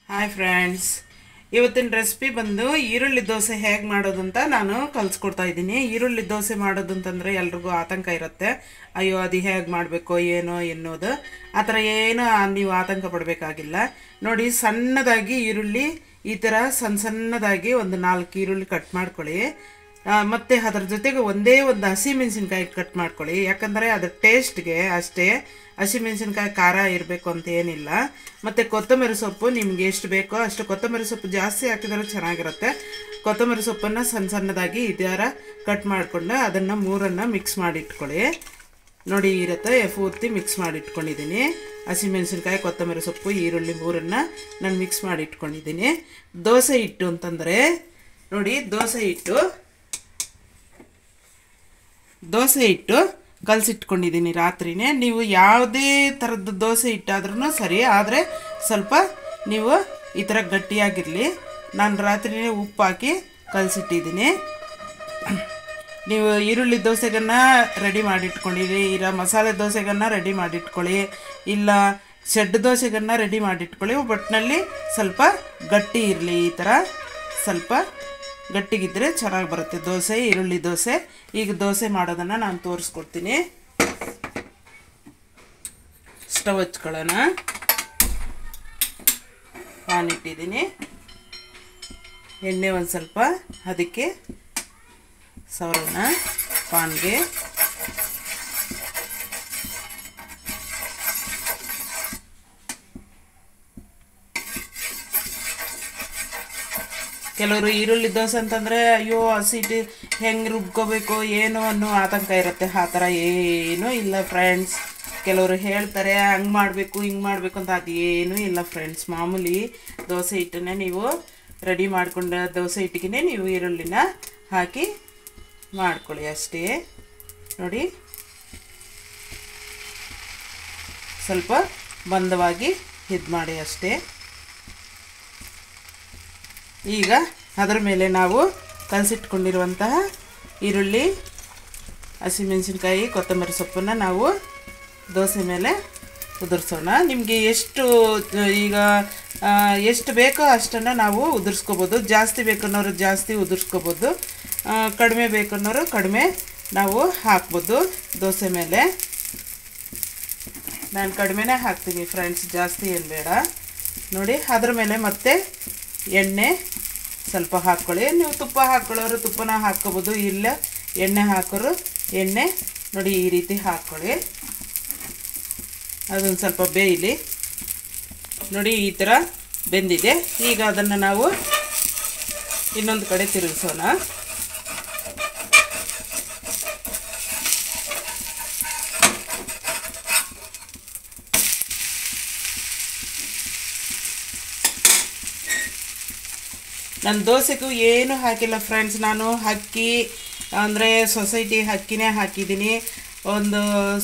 Hi friends, ಇವತ್ತಿನ recipe ಬಂದು ಈರುಳ್ಳಿ ದೋಸೆ ಹೇಗೆ ಮಾಡೋದು ಅಂತ ನಾನು ಕಲಿಸ್ಕೊಡ್ತಾ ಇದ್ದೀನಿ. ಈರುಳ್ಳಿ ದೋಸೆ ಮಾಡೋದು ಅಂತಂದರೆ ಎಲ್ರಿಗೂ ಆತಂಕ ಇರುತ್ತೆ. ಅಯ್ಯೋ ಅದು ಹೇಗೆ ಮಾಡಬೇಕು ಏನೋ ಎನ್ನೋದು, ಆ ಥರ ಏನು ನೀವು ಆತಂಕ ಪಡಬೇಕಾಗಿಲ್ಲ. ನೋಡಿ, ಸಣ್ಣದಾಗಿ ಈರುಳ್ಳಿ ಈ ಥರ ಸಣ್ಣದಾಗಿ ಒಂದು 4 ಈರುಳ್ಳಿ ಕಟ್ ಮಾಡ್ಕೊಳ್ಳಿ. ಮತ್ತು ಅದರ ಜೊತೆಗೆ ಒಂದೇ ಒಂದು ಹಸಿಮೆಣಸಿನ್ಕಾಯಿ ಕಟ್ ಮಾಡ್ಕೊಳ್ಳಿ. ಯಾಕಂದರೆ ಅದು ಟೇಸ್ಟ್ಗೆ ಅಷ್ಟೇ, ಹಸಿಮೆಣಸಿನ್ಕಾಯಿ ಖಾರ ಇರಬೇಕು ಅಂತ ಏನಿಲ್ಲ. ಮತ್ತು ಕೊತ್ತಂಬರಿ ಸೊಪ್ಪು ನಿಮ್ಗೆ ಎಷ್ಟು ಬೇಕೋ ಅಷ್ಟು ಕೊತ್ತಂಬರಿ ಸೊಪ್ಪು ಜಾಸ್ತಿ ಹಾಕಿದರೆ ಚೆನ್ನಾಗಿರುತ್ತೆ. ಕೊತ್ತಂಬರಿ ಸೊಪ್ಪನ್ನು ಸಣ್ಣದಾಗಿ ಈ ಥರ ಕಟ್ ಮಾಡಿಕೊಂಡು ಅದನ್ನು ಮೂರನ್ನು ಮಿಕ್ಸ್ ಮಾಡಿ ಇಟ್ಕೊಳ್ಳಿ. ನೋಡಿ, ಇರುತ್ತೆ ಪೂರ್ತಿ ಮಿಕ್ಸ್ ಮಾಡಿ ಇಟ್ಕೊಂಡಿದ್ದೀನಿ. ಹಸಿಮೆಣಸಿನ್ಕಾಯಿ, ಕೊತ್ತಂಬರಿ ಸೊಪ್ಪು, ಈರುಳ್ಳಿ ಮೂರನ್ನು ನಾನು ಮಿಕ್ಸ್ ಮಾಡಿ ಇಟ್ಕೊಂಡಿದ್ದೀನಿ. ದೋಸೆ ಹಿಟ್ಟು ಅಂತಂದರೆ ನೋಡಿ, ದೋಸೆ ಹಿಟ್ಟು ಕಲಸಿಟ್ಕೊಂಡಿದ್ದೀನಿ ರಾತ್ರಿನೇ. ನೀವು ಯಾವುದೇ ಥರದ್ದು ದೋಸೆ ಹಿಟ್ಟಾದ್ರೂ ಸರಿ, ಆದರೆ ಸ್ವಲ್ಪ ನೀವು ಈ ಥರ ಗಟ್ಟಿಯಾಗಿರಲಿ. ನಾನು ರಾತ್ರಿನೇ ಉಪ್ಪು ಹಾಕಿ ಕಲಸಿಟ್ಟಿದ್ದೀನಿ. ನೀವು ಈರುಳ್ಳಿ ದೋಸೆಗನ್ನ ರೆಡಿ ಮಾಡಿಟ್ಕೊಂಡಿರಿ, ಇಲ್ಲ ಮಸಾಲೆ ದೋಸೆಗನ್ನ ರೆಡಿ ಮಾಡಿಟ್ಕೊಳ್ಳಿ, ಇಲ್ಲ ಸೆಡ್ ದೋಸೆಗನ್ನ ರೆಡಿ ಮಾಡಿಟ್ಕೊಳ್ಳಿ. ಒಟ್ಟಿನಲ್ಲಿ ಸ್ವಲ್ಪ ಗಟ್ಟಿ ಇರಲಿ. ಈ ಥರ ಸ್ವಲ್ಪ ಗಟ್ಟಿಗಿದ್ದರೆ ಚೆನ್ನಾಗಿ ಬರುತ್ತೆ ದೋಸೆ, ಈರುಳ್ಳಿ ದೋಸೆ. ಈಗ ದೋಸೆ ಮಾಡೋದನ್ನು ನಾನು ತೋರಿಸ್ಕೊಡ್ತೀನಿ. ಸ್ಟವ್ ಹಚ್ಕೊಳ್ಳೋಣ. ಪಾನ್ ಇಟ್ಟಿದ್ದೀನಿ, ಎಣ್ಣೆ ಒಂದು ಸ್ವಲ್ಪ ಅದಕ್ಕೆ ಸವರೋಣ ಪಾನ್ಗೆ. ಕೆಲವರು ಈರುಳ್ಳಿ ದೋಸೆ ಅಂತಂದರೆ ಅಯ್ಯೋ ಹಸಿಟ್ಟು ಹೆಂಗೆ ರುಬ್ಕೋಬೇಕು ಏನೋ ಅನ್ನೋ ಆತಂಕ ಇರುತ್ತೆ. ಆ ಥರ ಏನೂ ಇಲ್ಲ ಫ್ರೆಂಡ್ಸ್. ಕೆಲವರು ಹೇಳ್ತಾರೆ ಹಂಗೆ ಮಾಡಬೇಕು ಹಿಂಗೆ ಮಾಡಬೇಕು ಅಂತ, ಅದೇನೂ ಇಲ್ಲ ಫ್ರೆಂಡ್ಸ್. ಮಾಮೂಲಿ ದೋಸೆ ಹಿಟ್ಟನ್ನೇ ನೀವು ರೆಡಿ ಮಾಡ್ಕೊಂಡು ದೋಸೆ ಹಿಟ್ಟಿಗೆ ನೀವು ಈರುಳ್ಳಿನ ಹಾಕಿ ಮಾಡ್ಕೊಳ್ಳಿ ಅಷ್ಟೇ. ನೋಡಿ, ಸ್ವಲ್ಪ ಮಂದವಾಗಿ ಇದು ಮಾಡಿ ಅಷ್ಟೇ. ಈಗ ಅದರ ಮೇಲೆ ನಾವು ಕಲಸಿಟ್ಕೊಂಡಿರುವಂತಹ ಈರುಳ್ಳಿ, ಹಸಿಮೆಣಸಿನ್ಕಾಯಿ, ಕೊತ್ತಂಬರಿ ಸೊಪ್ಪನ್ನು ನಾವು ದೋಸೆ ಮೇಲೆ ಉದುರಿಸೋಣ. ನಿಮಗೆ ಎಷ್ಟು ಬೇಕೋ ಅಷ್ಟನ್ನು ನಾವು ಉದುರಿಸ್ಕೋಬೋದು. ಜಾಸ್ತಿ ಬೇಕನ್ನೋರು ಜಾಸ್ತಿ ಉದುರಿಸ್ಕೋಬೋದು, ಕಡಿಮೆ ಬೇಕನ್ನೋರು ಕಡಿಮೆ ನಾವು ಹಾಕ್ಬೋದು ದೋಸೆ ಮೇಲೆ. ನಾನು ಕಡಿಮೆನೇ ಹಾಕ್ತೀನಿ ಫ್ರೆಂಡ್ಸ್, ಜಾಸ್ತಿ ಏನು ಬೇಡ. ನೋಡಿ, ಅದರ ಮೇಲೆ ಮತ್ತೆ ಎಣ್ಣೆ ಸ್ವಲ್ಪ ಹಾಕ್ಕೊಳ್ಳಿ. ನೀವು ತುಪ್ಪ ಹಾಕ್ಕೊಳ್ಳೋರು ತುಪ್ಪನ ಹಾಕ್ಕೋಬೋದು, ಇಲ್ಲ ಎಣ್ಣೆ ಹಾಕೋರು ಎಣ್ಣೆ. ನೋಡಿ, ಈ ರೀತಿ ಹಾಕ್ಕೊಳ್ಳಿ. ಅದೊಂದು ಸ್ವಲ್ಪ ಬೇಯಲಿ. ನೋಡಿ, ಈ ಥರ ಬೆಂದಿದೆ. ಈಗ ಅದನ್ನು ನಾವು ಇನ್ನೊಂದು ಕಡೆ ತಿರುಗಿಸೋಣ. ನಾನು ದೋಸೆಗೂ ಏನು ಹಾಕಿಲ್ಲ ಫ್ರೆಂಡ್ಸ್. ನಾನು ಅಕ್ಕಿ ಅಂದರೆ ಸೊಸೈಟಿ ಅಕ್ಕಿನೇ ಹಾಕಿದ್ದೀನಿ. ಒಂದು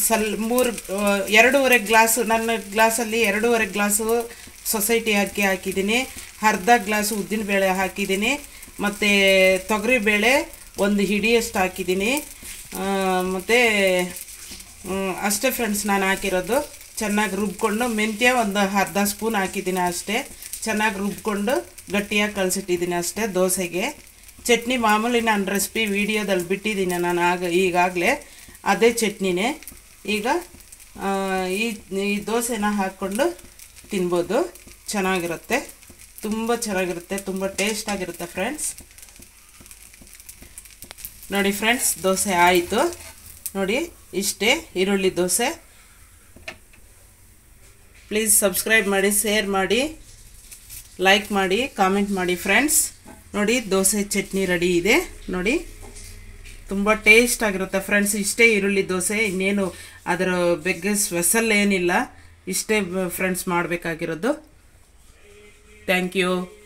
2.5 ಗ್ಲಾಸು, ನನ್ನ ಗ್ಲಾಸಲ್ಲಿ 2.5 ಗ್ಲಾಸು ಸೊಸೈಟಿ ಅಕ್ಕಿ ಹಾಕಿದ್ದೀನಿ. ಅರ್ಧ ಗ್ಲಾಸು ಉದ್ದಿನಬೇಳೆ ಹಾಕಿದ್ದೀನಿ. ಮತ್ತು ತೊಗರಿಬೇಳೆ 1 ಹಿಡಿಯಷ್ಟು ಹಾಕಿದ್ದೀನಿ. ಮತ್ತು ಅಷ್ಟೇ ಫ್ರೆಂಡ್ಸ್ ನಾನು ಹಾಕಿರೋದು. ಚೆನ್ನಾಗಿ ರುಬ್ಕೊಂಡು ಮೆಂತ್ಯ ಒಂದು ಅರ್ಧ ಸ್ಪೂನ್ ಹಾಕಿದ್ದೀನಿ ಅಷ್ಟೇ. ಚೆನ್ನಾಗಿ ರುಬ್ಕೊಂಡು ಗಟ್ಟಿಯಾಗಿ ಕಲಸಿಟ್ಟಿದ್ದೀನಿ ಅಷ್ಟೇ ದೋಸೆಗೆ. ಚಟ್ನಿ ಮಾಮೂಲಿ ನಾನು ರೆಸಿಪಿ ವಿಡಿಯೋದಲ್ಲಿ ಬಿಟ್ಟಿದ್ದೀನಿ ನಾನು ಈಗಾಗಲೇ, ಅದೇ ಚಟ್ನಿನೇ. ಈಗ ಈ ದೋಸೆನ ಹಾಕ್ಕೊಂಡು ತಿನ್ಬೋದು. ಚೆನ್ನಾಗಿರುತ್ತೆ, ತುಂಬ ಚೆನ್ನಾಗಿರುತ್ತೆ, ತುಂಬ ಟೇಸ್ಟಾಗಿರುತ್ತೆ ಫ್ರೆಂಡ್ಸ್. ನೋಡಿ ಫ್ರೆಂಡ್ಸ್, ದೋಸೆ ಆಯಿತು. ನೋಡಿ, ಇಷ್ಟೇ ಈರುಳ್ಳಿ ದೋಸೆ. ಪ್ಲೀಸ್ ಸಬ್ಸ್ಕ್ರೈಬ್ ಮಾಡಿ, ಶೇರ್ ಮಾಡಿ, ಲೈಕ್ ಮಾಡಿ, ಕಾಮೆಂಟ್ ಮಾಡಿ ಫ್ರೆಂಡ್ಸ್. ನೋಡಿ, ದೋಸೆ ಚಟ್ನಿ ರೆಡಿ ಇದೆ. ನೋಡಿ, ತುಂಬ ಟೇಸ್ಟ್ ಆಗಿರುತ್ತೆ ಫ್ರೆಂಡ್ಸ್. ಇಷ್ಟೇ ಈರುಳ್ಳಿ ದೋಸೆ, ಇನ್ನೇನು ಅದರ ಬಗ್ಗೆ ಸ್ಪೆಷಲ್ ಏನಿಲ್ಲ. ಇಷ್ಟೇ ಫ್ರೆಂಡ್ಸ್ ಮಾಡಬೇಕಾಗಿರೋದು. Thank you.